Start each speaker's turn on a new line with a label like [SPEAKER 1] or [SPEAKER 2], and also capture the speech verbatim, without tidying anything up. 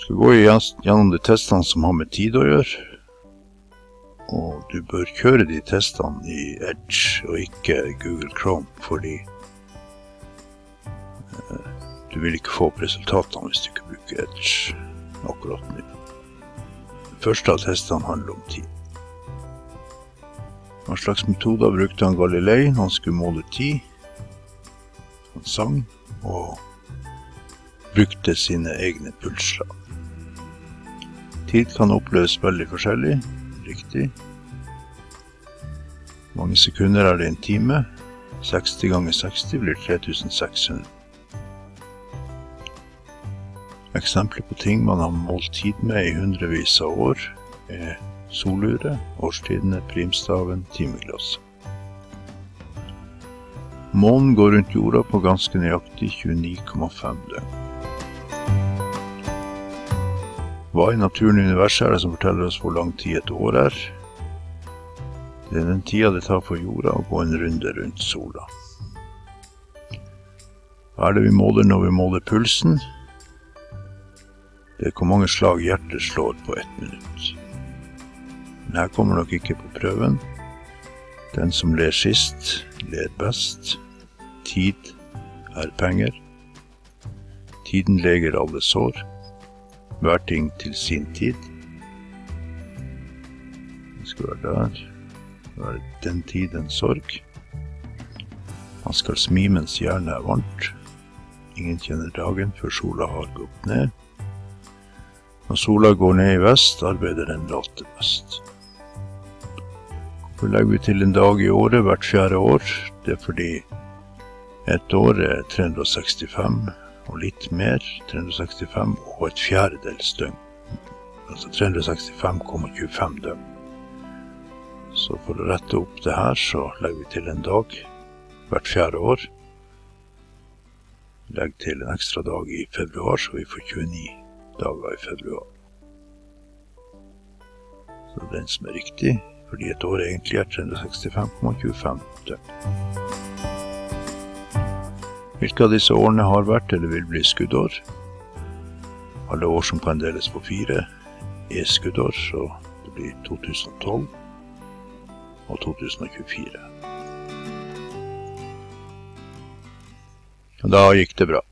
[SPEAKER 1] skal gå gjennom de testene som har med tid å gjøre, og du bør kjøre de testene i Edge og ikke Google Chrome, fordi eh, du vil ikke få opp resultatene hvis du ikke bruker Edge akkurat nå. Den første av testene handler om tid. Hva slags metoder brukte han Galilei når han skulle måle tid? Han sang og brukte sine egne pulsslag. Tid kan oppleves veldig forskjellig, riktig. Mange sekunder er det en time. seksti ganger seksti blir tre tusen seks hundre. Eksempler på ting man har målt tid med i hundrevis av år er soluret, årstidene, primstaven, timeglasset. Månen går rundt jorda på ganske nøyaktig tjueni komma fem døgn. Hva i naturen i universet er det som forteller oss hvor lang tid et år er? Det er den tida det tar for jorda å gå en runde rundt sola. Hva er det vi måler når vi måler pulsen? Det er hvor mange slag hjertet slår på ett minutt. Men her kommer nok ikke på prøven. Den som ler sist, ler best. Tid er penger. Tiden leger alle sår. Hver ting til sin tid. Det skal være der. Det er den tid en sorg. Man skal smi mens hjernen er varmt. Ingen kjenner dagen før sola har gått ned. Når sola går ned i vest, arbeider den late best. Hvorfor legger vi til en dag i året hvert fjerde år? Det er fordi et år er tre hundre og sekstifem og litt mer, tre hundre og sekstifem og et fjerdedels døgn. Altså tre hundre og sekstifem komma tjuefem døgn. Så for å rette opp det her, så legger vi til en dag hvert fjerde år. Legg til en ekstra dag i februar, så vi får tjueni dager i februar. Så det er den som er riktig, fordi et år egentlig er tre hundre og sekstifem komma tjuefem døgn. Hvilke av disse årene har vært eller vil bli skuddår? Alle år som kan deles på fire er skuddår, så det blir to tusen og tolv og to tusen og tjuefire. Og da gikk det bra.